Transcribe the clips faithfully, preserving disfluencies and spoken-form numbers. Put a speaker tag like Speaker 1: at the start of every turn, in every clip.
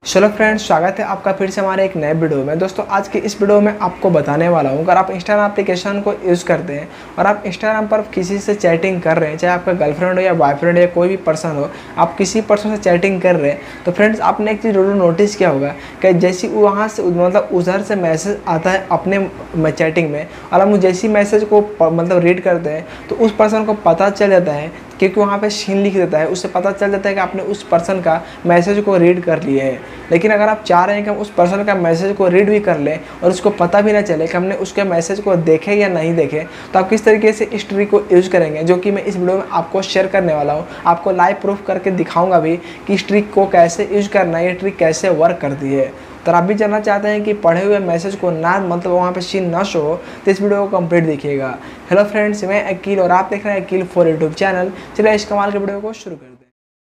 Speaker 1: चलो फ्रेंड्स, स्वागत है आपका फिर से हमारे एक नए वीडियो में। दोस्तों आज की इस वीडियो में आपको बताने वाला हूँ, अगर आप इंस्टाग्राम एप्लीकेशन को यूज़ करते हैं और आप इंस्टाग्राम पर किसी से चैटिंग कर रहे हैं, चाहे आपका गर्लफ्रेंड हो या बॉयफ्रेंड हो या कोई भी पर्सन हो, आप किसी पर्सन से चैटिंग कर रहे हैं, तो फ्रेंड्स आपने एक चीज़ जरूर नोटिस किया होगा कि जैसे वहाँ से मतलब उधर से मैसेज आता है अपने चैटिंग में, और हम जैसी मैसेज को मतलब रीड करते हैं तो उस पर्सन को पता चल जाता है, क्योंकि वहाँ पे सीन लिख देता है, उससे पता चल जाता है कि आपने उस पर्सन का मैसेज को रीड कर लिए हैं। लेकिन अगर आप चाह रहे हैं कि हम उस पर्सन का मैसेज को रीड भी कर लें और उसको पता भी ना चले कि हमने उसके मैसेज को देखे या नहीं देखे, तो आप किस तरीके से इस ट्रिक को यूज़ करेंगे, जो कि मैं इस वीडियो में आपको शेयर करने वाला हूँ। आपको लाइव प्रूफ करके दिखाऊंगा भी कि इस ट्रिक को कैसे यूज़ करना है, ये ट्रिक कैसे वर्क करती है। तो आप भी जानना चाहते हैं कि पढ़े हुए मैसेज को ना मतलब वहाँ पे सीन ना शो हो, तो इस वीडियो को कंप्लीट देखिएगा। हेलो फ्रेंड्स, मैं अकील और आप देख रहे हैं अकील फॉर यूट्यूब चैनल। चलिए इस कमाल के वीडियो को शुरू करते हैं।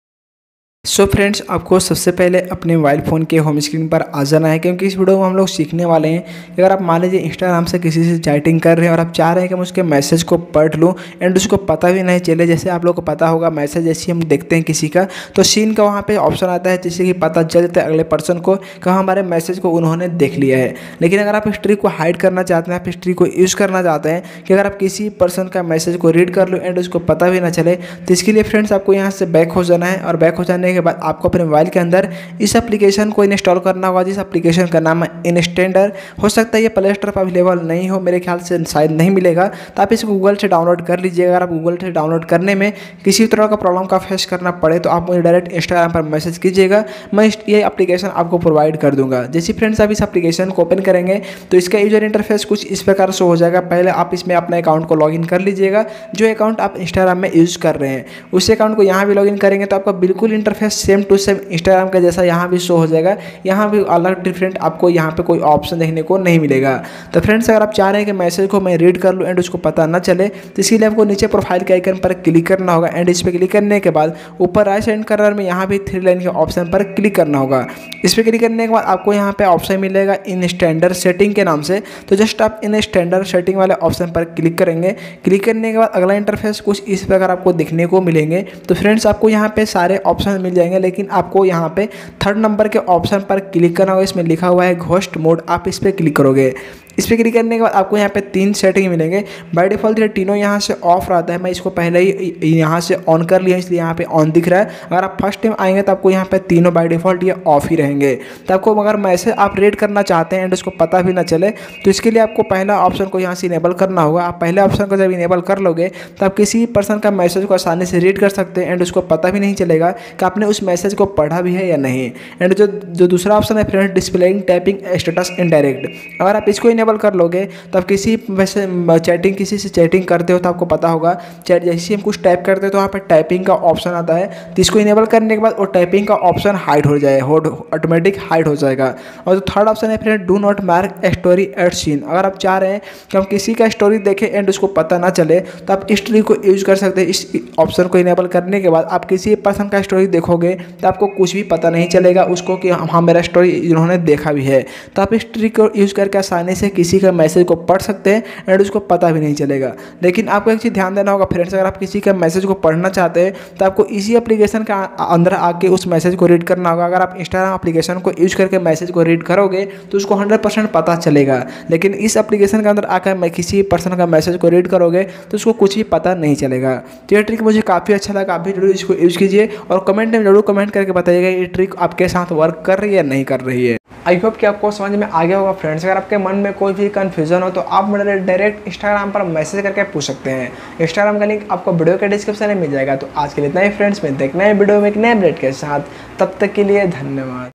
Speaker 1: सो so फ्रेंड्स, आपको सबसे पहले अपने मोबाइल फ़ोन के होम स्क्रीन पर आ जाना है, क्योंकि इस वीडियो में हम लोग सीखने वाले हैं कि अगर आप मान लीजिए इंस्टाग्राम से किसी से चैटिंग कर रहे हैं और आप चाह रहे हैं कि मैं उसके मैसेज को पढ़ लूँ एंड उसको पता भी नहीं चले। जैसे आप लोग को पता होगा, मैसेज जैसे हम देखते हैं किसी का, तो सीन का वहाँ पर ऑप्शन आता है जिससे कि पता चल जाता है अगले पर्सन को कि हमारे मैसेज को उन्होंने देख लिया है। लेकिन अगर आप इस ट्रिक को हाइड करना चाहते हैं, आप इस ट्रिक को यूज़ करना चाहते हैं कि अगर आप किसी पर्सन का मैसेज को रीड कर लो एंड उसको पता भी ना चले, तो इसके लिए फ्रेंड्स आपको यहाँ से बैक हो जाना है। और बैक हो जाने के बाद आपको अपने मोबाइल के अंदर इस एप्लीकेशन को इंस्टॉल करना होगा, जिस एप्लीकेशन का नाम है इनस्टेंडर। हो सकता है ये प्ले स्टोर पर अवेलेबल नहीं हो, मेरे ख्याल से शायद नहीं मिलेगा, तो आप इसको गूगल से डाउनलोड कर लीजिएगा। अगर आप गूगल से डाउनलोड करने में किसी तरह का प्रॉब्लम का फेस करना पड़े तो आप मुझे डायरेक्ट इंस्टाग्राम पर मैसेज कीजिएगा, मैं ये एप्लीकेशन आपको प्रोवाइड कर दूंगा। जैसे फ्रेंड्स आप इस एप्लीकेशन को ओपन करेंगे तो इसका यूजर इंटरफेस कुछ इस प्रकार से हो जाएगा। पहले आप इसमें अपने अकाउंट को लॉगिन कर लीजिएगा, जो अकाउंट आप इंस्टाग्राम में यूज़ कर रहे हैं उस अकाउंट को यहाँ भी लॉगिन करेंगे तो आपका बिल्कुल interface same to same Instagram का जैसा यहाँ भी शो हो जाएगा। यहाँ भी अलग डिफरेंट आपको यहाँ पे कोई ऑप्शन देखने को नहीं मिलेगा। तो फ्रेंड्स अगर आप चाह रहे हैं कि मैसेज को मैं रीड कर लूँ एंड उसको पता ना चले, तो इसके लिए आपको नीचे प्रोफाइल के आइकन पर क्लिक करना होगा एंड इस पर क्लिक करने के बाद ऊपर राइट हैंड कॉर्नर में यहाँ भी थ्री लाइन के ऑप्शन पर क्लिक करना होगा। इस पर क्लिक करने के बाद आपको यहाँ पे ऑप्शन मिलेगा इन स्टैंडर्ड सेटिंग के नाम से, तो जस्ट आप इन स्टैंडर्ड सेटिंग वाले ऑप्शन पर क्लिक करेंगे। क्लिक करने के बाद अगला इंटरफेस कुछ इस प्रकार आपको दिखने को मिलेंगे। तो फ्रेंड्स आपको यहाँ पे सारे ऑप्शन मिल जाएंगे, लेकिन आपको यहाँ पे थर्ड नंबर के ऑप्शन पर क्लिक करना होगा। इसमें लिखा हुआ है घोस्ट मोड, आप इस पर क्लिक करोगे। इस पर क्लिक करने के बाद आपको यहाँ पे तीन सेटिंग मिलेंगे। बाय डिफॉल्ट ये तीनों यहाँ से ऑफ रहता है, मैं इसको पहले ही यहाँ से ऑन कर लिया इसलिए यहाँ पे ऑन दिख रहा है। अगर आप फर्स्ट टाइम आएंगे तो आपको यहाँ पे तीनों बाय डिफॉल्ट ये ऑफ ही रहेंगे। तो आपको अगर मैसेज आप रीड करना चाहते हैं एंड उसको पता भी ना चले, तो इसके लिए आपको पहला ऑप्शन को यहाँ से इनेबल करना होगा। आप पहले ऑप्शन को जब इनेबल कर लोगे तो आप किसी पर्सन का मैसेज को आसानी से रीड कर सकते हैं एंड उसको पता भी नहीं चलेगा कि आपने उस मैसेज को पढ़ा भी है या नहीं। एंड जो जो दूसरा ऑप्शन है friends, displaying typing status in direct, अगर आप इसको इनेबल कर लोगे तो आप किसी वैसे चैटिंग किसी से चैटिंग करते हो तो आपको पता होगा चैट जैसे हम कुछ टाइप करते हो तो वहाँ पर टाइपिंग का ऑप्शन आता है, तो इसको इनेबल करने के बाद वो टाइपिंग का ऑप्शन हाइड हो जाए ऑटोमेटिक हाइड हो जाएगा। और जो थर्ड ऑप्शन है friend, do not mark story at seen, अगर आप चाह रहे हैं कि हम किसी का स्टोरी देखें एंड उसको पता ना चले तो आप इस ट्रिक को यूज़ कर सकते हैं। इस ऑप्शन को इनेबल करने के बाद आप किसी पर्सन का स्टोरी देखोगे तो आपको कुछ भी पता नहीं चलेगा उसको कि हाँ मेरा स्टोरी इन्होंने देखा भी है। तो आप इस ट्रिक को यूज़ करके आसानी से किसी का मैसेज को पढ़ सकते हैं एंड उसको पता भी नहीं चलेगा। लेकिन आपको एक चीज़ ध्यान देना होगा फ्रेंड्स, अगर आप किसी का मैसेज को पढ़ना चाहते हैं तो आपको इसी एप्लीकेशन का अंदर आके उस मैसेज को रीड करना होगा। अगर आप इंस्टाग्राम एप्लीकेशन को यूज करके मैसेज को रीड करोगे तो उसको हंड्रेड परसेंट पता चलेगा, लेकिन इस एप्लीकेशन के अंदर आकर मैं किसी पर्सन का मैसेज को रीड करोगे तो उसको कुछ भी पता नहीं चलेगा। तो ये ट्रिक मुझे काफ़ी अच्छा लगा, आप भी जरूर इसको यूज़ कीजिए और कमेंट में जरूर कमेंट करके बताइएगा ये ट्रिक आपके साथ वर्क कर रही है या नहीं कर रही है। आई होप कि आपको समझ में आ गया होगा फ्रेंड्स। अगर आपके मन में कोई भी कन्फ्यूजन हो तो आप मुझे डायरेक्ट इंस्टाग्राम पर मैसेज करके पूछ सकते हैं। इंस्टाग्राम का लिंक आपको वीडियो के डिस्क्रिप्शन में मिल जाएगा। तो आज के लिए इतना ही फ्रेंड्स, में देखना है वीडियो में एक नए अपडेट के साथ, तब तक के लिए धन्यवाद।